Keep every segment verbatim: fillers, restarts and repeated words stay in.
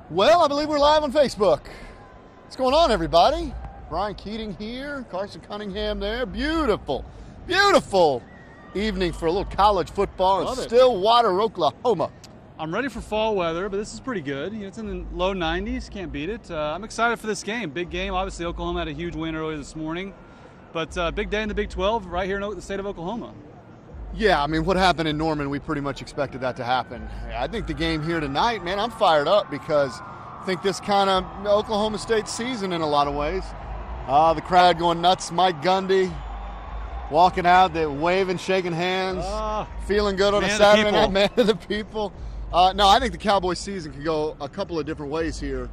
Well, I believe we're live on Facebook. What's going on, everybody? Brian Keating here, Carson Cunningham there. Beautiful, beautiful evening for a little college football in Love it. Stillwater, Oklahoma. I'm ready for fall weather, but this is pretty good. You know, it's in the low nineties, can't beat it. Uh, I'm excited for this game. Big game. Obviously, Oklahoma had a huge win earlier this morning, but uh, big day in the Big twelve right here in the state of Oklahoma. Yeah, I mean, what happened in Norman, we pretty much expected that to happen. I think the game here tonight, man, I'm fired up because I think this kind of Oklahoma State season in a lot of ways. Uh, the crowd going nuts. Mike Gundy walking out, they waving, shaking hands, Uh, feeling good on a man of the Saturday people. night, man of the people. Uh, no, I think the Cowboys season could go a couple of different ways here.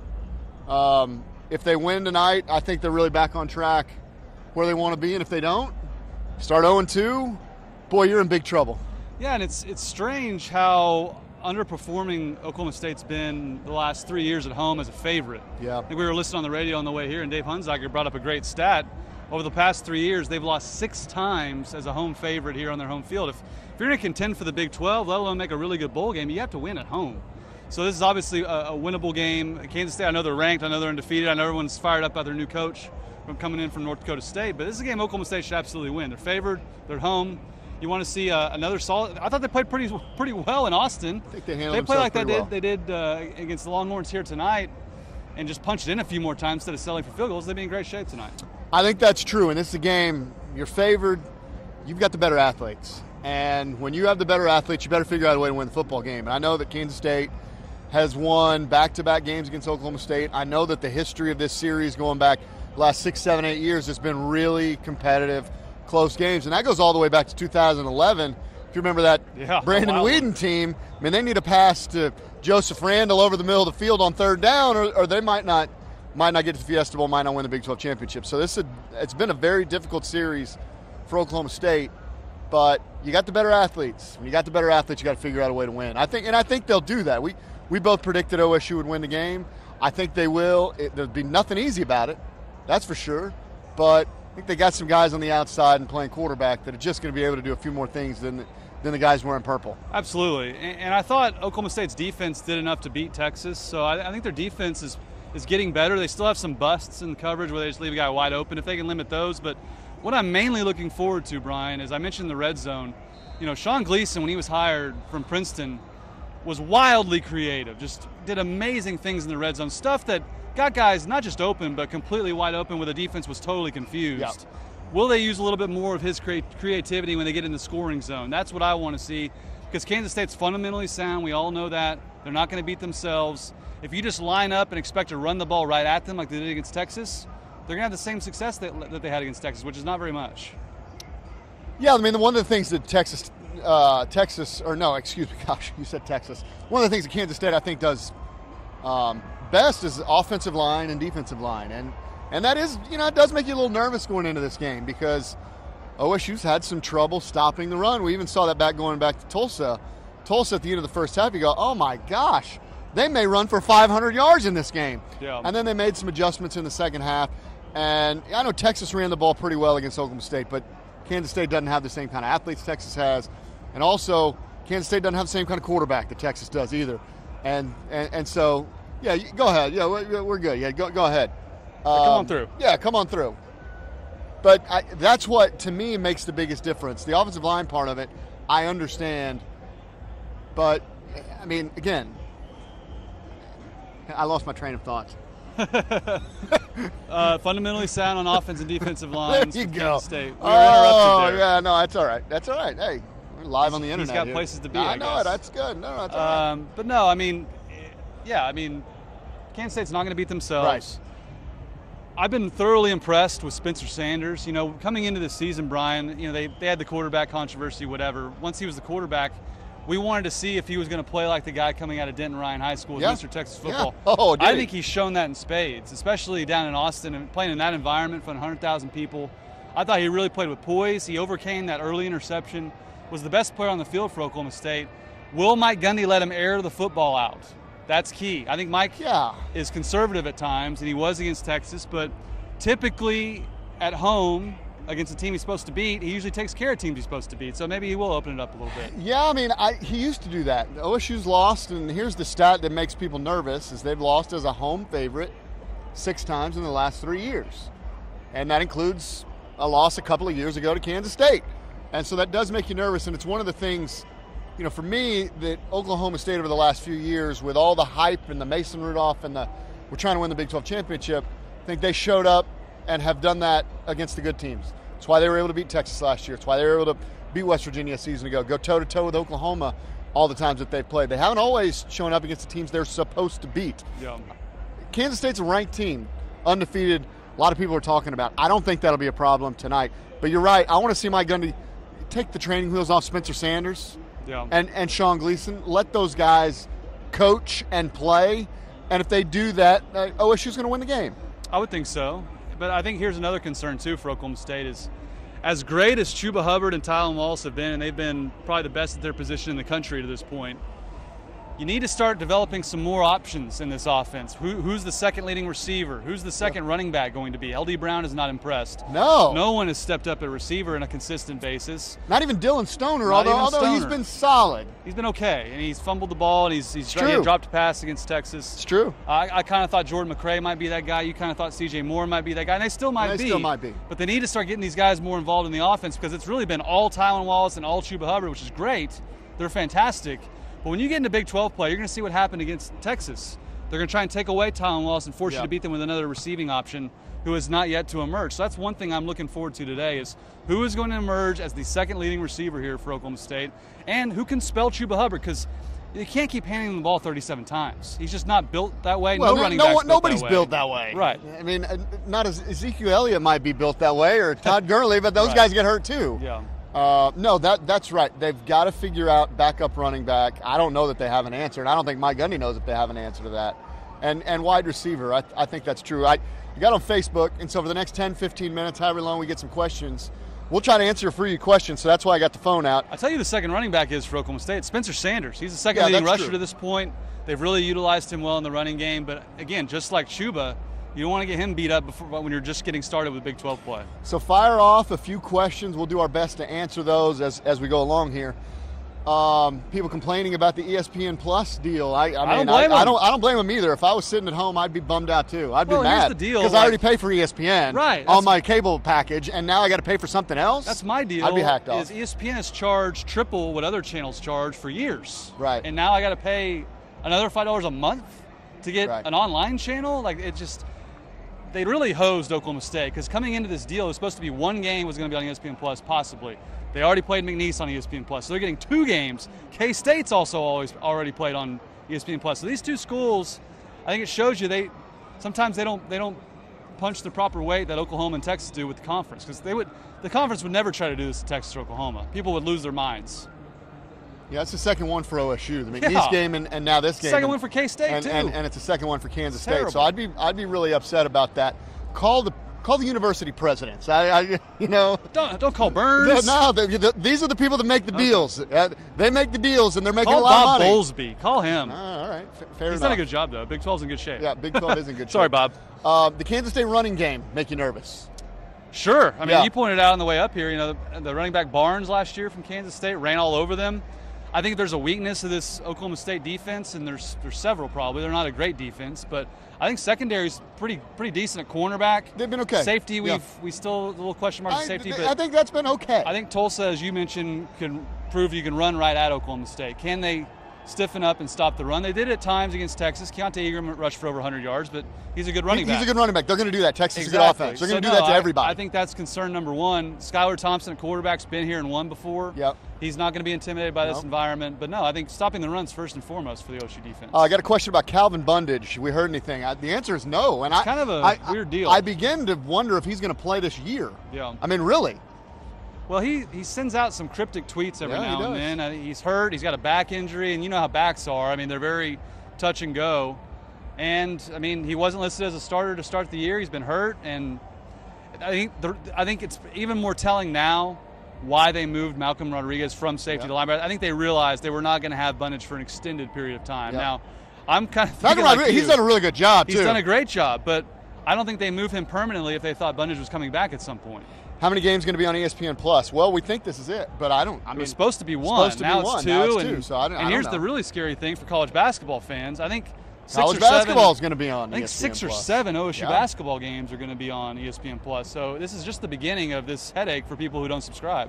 Um, if they win tonight, I think they're really back on track where they want to be, and if they don't, start oh and two, boy, you're in big trouble. Yeah, and it's it's strange how underperforming Oklahoma State's been the last three years at home as a favorite. Yeah. I think we were listening on the radio on the way here, and Dave Hunziker brought up a great stat. Over the past three years, they've lost six times as a home favorite here on their home field. If, if you're going to contend for the Big twelve, let alone make a really good bowl game, you have to win at home. So this is obviously a, a winnable game. Kansas State, I know they're ranked. I know they're undefeated. I know everyone's fired up by their new coach from coming in from North Dakota State. But this is a game Oklahoma State should absolutely win. They're favored. They're at home. You want to see uh, another solid. I thought they played pretty pretty well in Austin. I think they handled They played like they themselves did pretty they did uh, against the Longhorns here tonight, and just punched in a few more times instead of selling for field goals. They'd be in great shape tonight. I think that's true, and this is a game, you're favored, you've got the better athletes. And when you have the better athletes, you better figure out a way to win the football game. And I know that Kansas State has won back-to-back games against Oklahoma State. I know that the history of this series going back the last six, seven, eight years has been really competitive, close games. And that goes all the way back to two thousand eleven. If you remember that Yeah, Brandon wow. Whedon team, I mean, they need a pass to Joseph Randall over the middle of the field on third down, or, or they might not might not get to the Fiesta Bowl, might not win the Big twelve championship. So this is a, it's been a very difficult series for Oklahoma State, but you got the better athletes. When you got the better athletes, you got to figure out a way to win. I think, and I think they'll do that. We we both predicted O S U would win the game. I think they will. It, there'll be nothing easy about it, that's for sure. But I think they got some guys on the outside and playing quarterback that are just going to be able to do a few more things than than the guys wearing purple. Absolutely, and, and I thought Oklahoma State's defense did enough to beat Texas. So I, I think their defense is is getting better. They still have some busts in coverage where they just leave a guy wide open. If they can limit those, but what I'm mainly looking forward to, Brian, is I mentioned the red zone. You know, Sean Gleason, when he was hired from Princeton, was wildly creative. Just did amazing things in the red zone. Stuff that got guys not just open, but completely wide open where the defense was totally confused. Yeah. Will they use a little bit more of his cre- creativity when they get in the scoring zone? That's what I want to see, because Kansas State's fundamentally sound. We all know that. They're not going to beat themselves. If you just line up and expect to run the ball right at them like they did against Texas, they're going to have the same success that, that they had against Texas, which is not very much. Yeah, I mean, one of the things that Texas, uh, Texas, or no, excuse me, gosh, you said Texas. One of the things that Kansas State, I think, does um, best is offensive line and defensive line. And and that is, you know, it does make you a little nervous going into this game because O S U's had some trouble stopping the run. We even saw that back going back to Tulsa. Tulsa at the end of the first half, you go, oh, my gosh, they may run for five hundred yards in this game. Yeah. And then they made some adjustments in the second half. And I know Texas ran the ball pretty well against Oklahoma State, but Kansas State doesn't have the same kind of athletes Texas has. And also, Kansas State doesn't have the same kind of quarterback that Texas does either. And and, and so, yeah, you- go ahead. Yeah, we're, we're good. Yeah, go, go ahead. come on Um, through. Yeah, come on through. But I, that's what, to me, makes the biggest difference. The offensive line part of it, I understand. But, I mean, again, I lost my train of thought. Uh, fundamentally sound on offense and defensive lines. There you for go. Kansas State. We were Oh, interrupted there. yeah, no, that's all right. That's all right. Hey, we're live on the He's internet. got here. places to be, I I know guess. it. That's good. No, no, that's all right. Um, but no, I mean, yeah, I mean, Kansas State's not going to beat themselves. Right. I've been thoroughly impressed with Spencer Sanders. You know, coming into this season, Brian, you know, they, they had the quarterback controversy, whatever. Once he was the quarterback, we wanted to see if he was going to play like the guy coming out of Denton Ryan High School with Yeah. Mister Texas Yeah. football. Oh, did I he? think he's shown that in spades, especially down in Austin and playing in that environment for one hundred thousand people. I thought he really played with poise. He overcame that early interception, was the best player on the field for Oklahoma State. Will Mike Gundy let him air the football out? That's key. I think Mike Yeah. is conservative at times, and he was against Texas, but typically at home, against a team he's supposed to beat, he usually takes care of teams he's supposed to beat. So maybe he will open it up a little bit. Yeah, I mean, I, he used to do that. O S U's lost, and here's the stat that makes people nervous, is they've lost as a home favorite six times in the last three years. And that includes a loss a couple of years ago to Kansas State. And so that does make you nervous, and it's one of the things, you know, for me, that Oklahoma State over the last few years, with all the hype and the Mason Rudolph and the we're trying to win the Big twelve championship, I think they showed up and have done that against the good teams. That's why they were able to beat Texas last year. It's why they were able to beat West Virginia a season ago, go toe-to-toe with Oklahoma all the times that they've played. They haven't always shown up against the teams they're supposed to beat. Yeah. Kansas State's a ranked team, undefeated. A lot of people are talking about. I don't think that'll be a problem tonight. But you're right. I want to see Mike Gundy take the training wheels off Spencer Sanders yeah. and, and Sean Gleason. Let those guys coach and play. And if they do that, uh, O S U's going to win the game. I would think so. But I think here's another concern, too, for Oklahoma State is as great as Chuba Hubbard and Tylen Wallace have been, and they've been probably the best at their position in the country to this point, you need to start developing some more options in this offense. Who, who's the second leading receiver? Who's the second yeah. running back going to be? L D Brown is not impressed. No. No one has stepped up at receiver on a consistent basis. Not even Dylan Stoner, not although, although Stoner. he's been solid. He's been okay, and he's fumbled the ball, and he's, he's it's he true. dropped a pass against Texas. It's true. I, I kind of thought Jordan McRae might be that guy. You kind of thought C J Moore might be that guy, and they still might and they be. still might be. But they need to start getting these guys more involved in the offense because it's really been all Tylen Wallace and all Chuba Hubbard, which is great. They're fantastic. But when you get into Big twelve play, you're going to see what happened against Texas. They're going to try and take away Tylen Wallace and force yeah. you to beat them with another receiving option who is not yet to emerge. So that's one thing I'm looking forward to today is who is going to emerge as the second leading receiver here for Oklahoma State and who can spell Chuba Hubbard because you can't keep handing him the ball thirty-seven times. He's just not built that way. Well, no, no running no, back's one, built nobody's that way. built that way. Right. I mean, not as Ezekiel Elliott might be built that way or Todd Gurley, but those right. guys get hurt too. Yeah. Uh, no, that that's right. They've got to figure out backup running back. I don't know that they have an answer, and I don't think Mike Gundy knows if they have an answer to that. And and wide receiver, I, I think that's true. I you got on Facebook, and so for the next ten, fifteen minutes, however long we get some questions, we'll try to answer for you questions, so that's why I got the phone out. I'll tell you the second running back is for Oklahoma State, Spencer Sanders. He's the second Yeah, leading that's rusher true. to this point. They've really utilized him well in the running game, but again, just like Chuba, you don't want to get him beat up before, when you're just getting started with Big twelve play. So fire off a few questions. We'll do our best to answer those as, as we go along here. Um, people complaining about the E S P N Plus deal. I, I, mean, I don't blame I, I them. don't. I don't blame them either. If I was sitting at home, I'd be bummed out too. I'd Well, be here's mad the deal, because I like- already pay for E S P N Right, on that's- my cable package, and now I got to pay for something else. That's my deal. I'd be hacked off. Is E S P N has charged triple what other channels charge for years. Right. And now I got to pay another five dollars a month to get Right. an online channel. Like it just, they really hosed Oklahoma State because coming into this deal, it was supposed to be one game was going to be on E S P N Plus, possibly. They already played McNeese on E S P N Plus, so they're getting two games. K-State's also always already played on E S P N Plus. So these two schools, I think it shows you they sometimes they don't they don't punch the proper weight that Oklahoma and Texas do with the conference because they would the conference would never try to do this to Texas or Oklahoma. People would lose their minds. Yeah, it's the second one for O S U. The McNeese Yeah. game and, and now this game. Second and, one for K-State and, too. and, and it's the second one for Kansas State. Terrible. So I'd be I'd be really upset about that. Call the call the university presidents. I, I you know. don't don't call Burns. No, the, the, these are the people that make the Okay. deals. Uh, they make the deals, and they're making Call a lot Bob of money. Bowlesby. Call him. Uh, all right, F- fair He's enough. done a good job though. Big twelve's in good shape. Yeah, Big twelve is in good shape. Sorry, Bob. Uh, the Kansas State running game make you nervous? Sure. I mean, Yeah. you pointed out on the way up here, you know, the, the running back Barnes last year from Kansas State ran all over them. I think there's a weakness of this Oklahoma State defense, and there's there's several probably. They're not a great defense, but I think secondary's pretty pretty decent at cornerback. They've been okay. Safety, we've Yeah. we still a little question mark I, at safety, th- but I think that's been okay. I think Tulsa, as you mentioned, can prove you can run right at Oklahoma State. Can they stiffen up and stop the run? They did it at times against Texas. Keontae Ingram rushed for over one hundred yards, but he's a good running He- back. He's a good running back. They're going to do that. Texas Exactly. is a good offense. They're going to So, do no, that to I- everybody. I think that's concern number one. Skylar Thompson, quarterback's been here and won before. Yep. He's not going to be intimidated by this Nope. environment. But no, I think stopping the run's first and foremost for the O S U defense. Uh, I got a question about Calvin Bundage. We heard anything? I, the answer is no. And It's I, kind of a I- weird deal. I begin to wonder if he's going to play this year. Yeah. I mean, really. Well, he, he sends out some cryptic tweets every Yeah, he now and does. then. Uh, he's hurt. He's got a back injury, and you know how backs are. I mean, they're very touch and go. And I mean, he wasn't listed as a starter to start the year. He's been hurt, and I think the, I think it's even more telling now why they moved Malcolm Rodriguez from safety Yeah. to linebacker. I think they realized they were not going to have Bundage for an extended period of time. Yeah. Now, I'm kind of Malcolm thinking like Rodriguez, you. he's done a really good job, He's too. done a great job, but I don't think they move him permanently if they thought Bundage was coming back at some point. How many games going to be on E S P N Plus? Well, we think this is it, but I don't. I It mean, was supposed to be one. supposed to now, be it's one. two, Now it's and, two, so I don't- and I don't here's know. the really scary thing for college basketball fans. I think six college or basketball seven, is going to be on I think E S P N six or Plus. seven O S U Yeah. basketball games are going to be on E S P N Plus. So this is just the beginning of this headache for people who don't subscribe.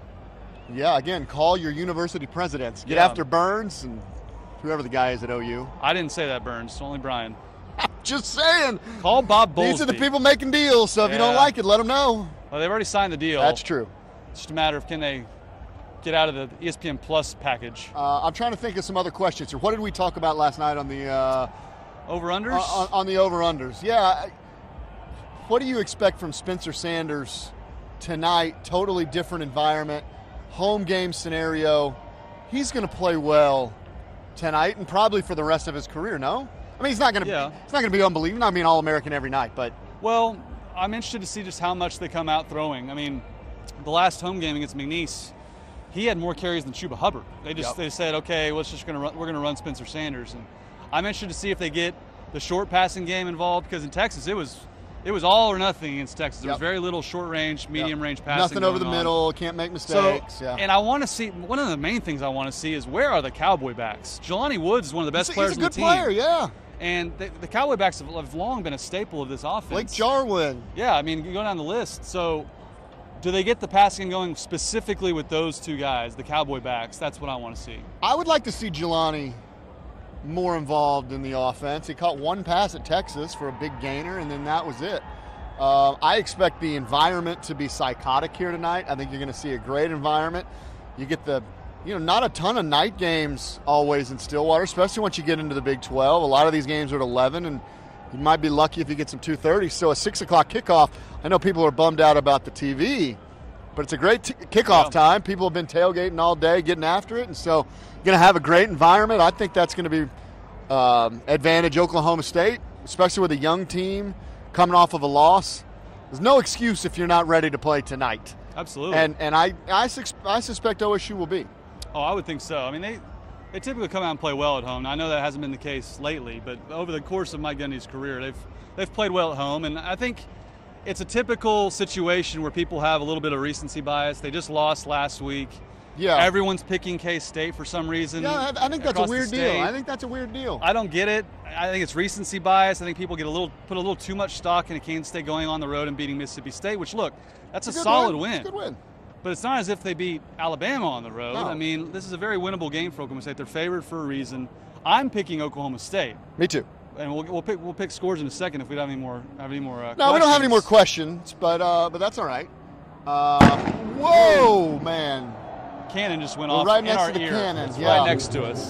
Yeah, again, call your university presidents. Get Yeah. after Burns and whoever the guy is at O U. I didn't say that, Burns. Only Brian. Just saying. Call Bob Bowlesby. These are the people making deals, so if you don't Yeah. like it, let them know. Well, they've already signed the deal. That's true. It's just a matter of can they get out of the E S P N Plus package. Uh, I'm trying to think of some other questions here. What did we talk about last night on the uh, Over-unders? on, on the over-unders? Yeah. I- What do you expect from Spencer Sanders tonight? Totally different environment, home game scenario. He's going to play well tonight and probably for the rest of his career. No, I mean he's not going to. Yeah. He's not going to be unbelievable. Not being All-American every night, but Well, I'm interested to see just how much they come out throwing. I mean, the last home game against McNeese, he had more carries than Chuba Hubbard. They just Yep. they said, okay, let's just gonna run, we're going to run Spencer Sanders, and I'm interested to see if they get the short passing game involved because in Texas it was it was all or nothing against Texas. There Yep. was very little short range, medium Yep. range passing. nothing over the going on. middle. Can't make So, mistakes. yeah. and I want to see one of the main things I want to see is where are the Cowboy backs? Jelani Woods is one of the best he's, a- players he's a on good the team, player. Yeah. and the, the Cowboy backs have, have long been a staple of this offense. Blake Jarwin. Yeah, I mean, you go down the list. So, do they get the passing going specifically with those two guys, the Cowboy backs? That's what I want to see. I would like to see Jelani more involved in the offense. He caught one pass at Texas for a big gainer, and then that was it. Uh, I expect the environment to be psychotic here tonight. I think you're going to see a great environment. You get the, you know, not a ton of night games always in Stillwater, especially once you get into the Big twelve. A lot of these games are at eleven, and you might be lucky if you get some two thirty. So a six o'clock kickoff, I know people are bummed out about the T V, but it's a great t- kickoff Yeah. time. People have been tailgating all day, getting after it, and so you're going to have a great environment. I think that's going to be um, advantage Oklahoma State, especially with a young team coming off of a loss. There's no excuse if you're not ready to play tonight. Absolutely. And and I I, sus- I suspect O S U will be. oh, I would think so. I mean, they they typically come out and play well at home. Now, I know that hasn't been the case lately, but over the course of Mike Gundy's career, they've they've played well at home, and I think it's a typical situation where people have a little bit of recency bias. They just lost last week. Yeah. Everyone's picking K-State for some reason. Yeah, I, I think that's a across the weird deal. state. I think that's a weird deal. I don't get it. I think it's recency bias. I think people get a little put a little too much stock into Kansas State going on the road and beating Mississippi State, which look, that's It's a, good solid win. win. It's a good win. But it's not as if they beat Alabama on the road. No. I mean, this is a very winnable game for Oklahoma State. They're favored for a reason. I'm picking Oklahoma State, Me too. and we'll, we'll pick we'll pick scores in a second if we don't have any more have any more. Uh, No, we don't have any more questions. questions, but uh, but that's all right. Uh, whoa, man. Cannon just went We're off right in next our to the ear. cannon, It's yeah. right next to us.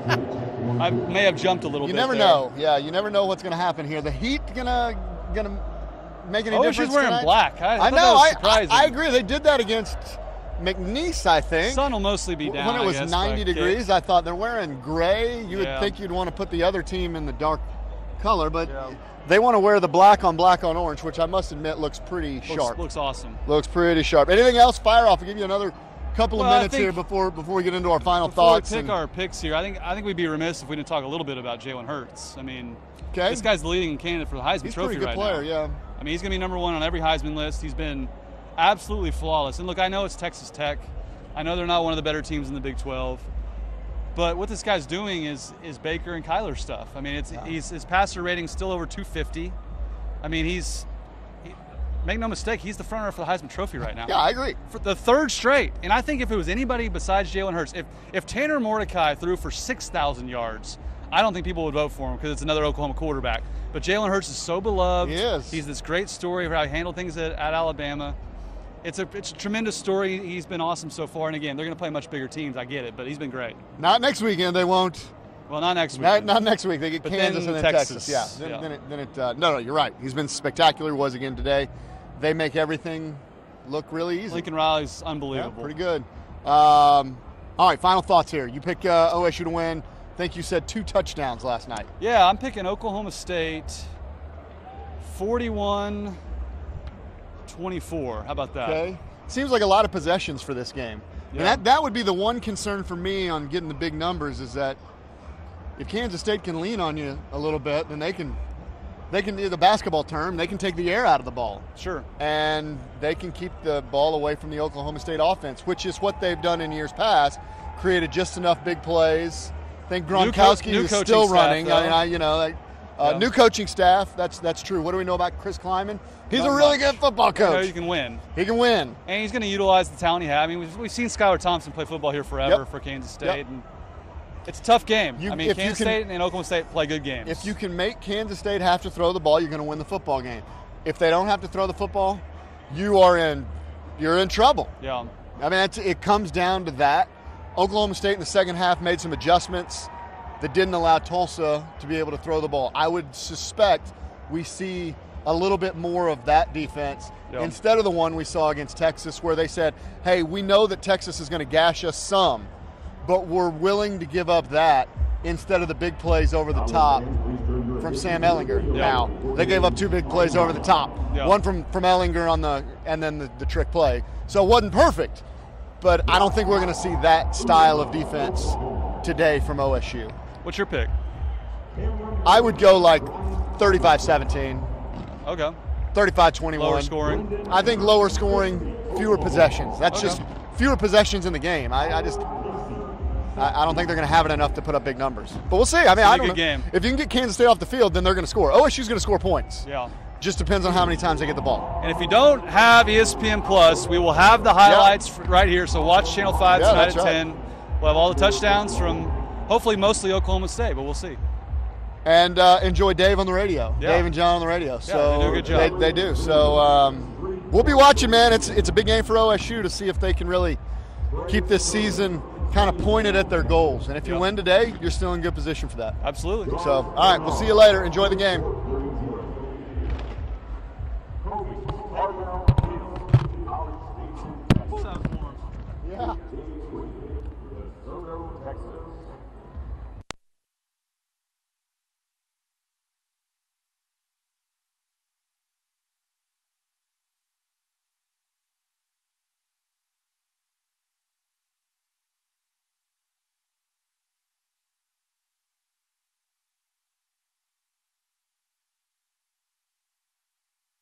I may have jumped a little You bit. never there. know. Yeah, you never know what's going to happen here. The heat gonna gonna make any Oh, difference she's wearing tonight? black. I, I I thought know. That was I, I surprising. I agree. They did that against McNeese, I think. Sun will mostly be down. when it I was guess, ninety by kick. degrees, I thought they're wearing gray. You would Yeah. think you'd want to put the other team in the dark color, but Yeah. they want to wear the black on black on orange, which I must admit looks pretty Looks, sharp. looks awesome. Looks pretty sharp. Anything else? Fire off. I'll give you another couple of Well, I minutes think here before before we get into our final Before thoughts. we pick and- our picks here, I think I think we'd be remiss if we didn't talk a little bit about Jalen Hurts. I mean, Okay. this guy's the leading candidate for the Heisman He's a Trophy pretty good right player, now. yeah. I mean, he's going to be number one on every Heisman list. He's been absolutely flawless. And look, I know it's Texas Tech. I know they're not one of the better teams in the Big twelve. But what this guy's doing is is Baker and Kyler stuff. I mean, it's Yeah. he's, his passer rating's still over two fifty. I mean, he's he, make no mistake, he's the front runner for the Heisman Trophy right now. Yeah, I agree. For the third straight. And I think if it was anybody besides Jalen Hurts, if if Tanner Mordecai threw for six thousand yards, I don't think people would vote for him because it's another Oklahoma quarterback. But Jalen Hurts is so beloved. He is. He's this great story of how he handled things at, at Alabama. It's a it's a tremendous story. He's been awesome so far. And again, they're going to play much bigger teams. I get it, but he's been great. Not next weekend. They won't. Well, not next week. Not, not next week. They get But Kansas then and then Texas. Texas. Yeah. Then, Yeah. then it. Then it uh, no, no, you're right. He's been spectacular. Was again today. They make everything look really easy. Lincoln Riley's Yeah, unbelievable. pretty good. Um, all right, final thoughts here. You pick uh, O S U to win. I think you said two touchdowns last night. Yeah, I'm picking Oklahoma State forty-one twenty-four. How about that? Okay. Seems like a lot of possessions for this game. And Yeah. that, that would be the one concern for me on getting the big numbers is that if Kansas State can lean on you a little bit, then they can they can do the basketball term, they can take the air out of the ball. Sure. And they can keep the ball away from the Oklahoma State offense, which is what they've done in years past, created just enough big plays. I think Gronkowski new co- is still staff, running. though. I, I, you know, like, uh, Yeah. new coaching staff, that's that's true. What do we know about Chris Kleiman? He's Not a really much. good football You know, coach. you can win. He can win. And he's going to utilize the talent he has. I mean, we've, we've seen Skylar Thompson play football here forever Yep. for Kansas State. Yep. And it's a tough game. You- I mean, if you Kansas can- State and Oklahoma State play good games. If you can make Kansas State have to throw the ball, you're going to win the football game. If they don't have to throw the football, you are in you're in trouble. Yeah. I mean, it's, it comes down to that. Oklahoma State in the second half made some adjustments that didn't allow Tulsa to be able to throw the ball. I would suspect we see a little bit more of that defense Yeah. instead of the one we saw against Texas, where they said, hey, we know that Texas is going to gash us some, but we're willing to give up that instead of the big plays over the top from Sam Ehlinger. Yeah. Now, they gave up two big plays over the top. Yeah. One from, from Ehlinger on the and then the, the trick play. So it wasn't perfect, but I don't think we're going to see that style of defense today from O S U. What's your pick? I would go like thirty-five seventeen, Okay. thirty-five twenty-one. Lower scoring. I think lower scoring, fewer possessions. That's Okay. just fewer possessions in the game. I, I just I, I don't think they're going to have it enough to put up big numbers. But we'll see. I mean, It's I gonna don't be a know. good game. If you can get Kansas State off the field, then they're going to score. O S U's going to score points. Yeah. Just depends on how many times they get the ball. And if you don't have E S P N Plus, we will have the highlights f- right here. So watch Channel five Yeah, tonight that's at right. ten. We'll have all the touchdowns from hopefully mostly Oklahoma State, but we'll see. And uh, enjoy Dave on the radio. Yeah. Dave and John on the radio. So they do a good job. They, they do. So um, we'll be watching, man. It's it's a big game for O S U to see if they can really keep this season kind of pointed at their goals. And if you Yeah. win today, you're still in good position for that. Absolutely. So, all right, we'll see you later. Enjoy the game.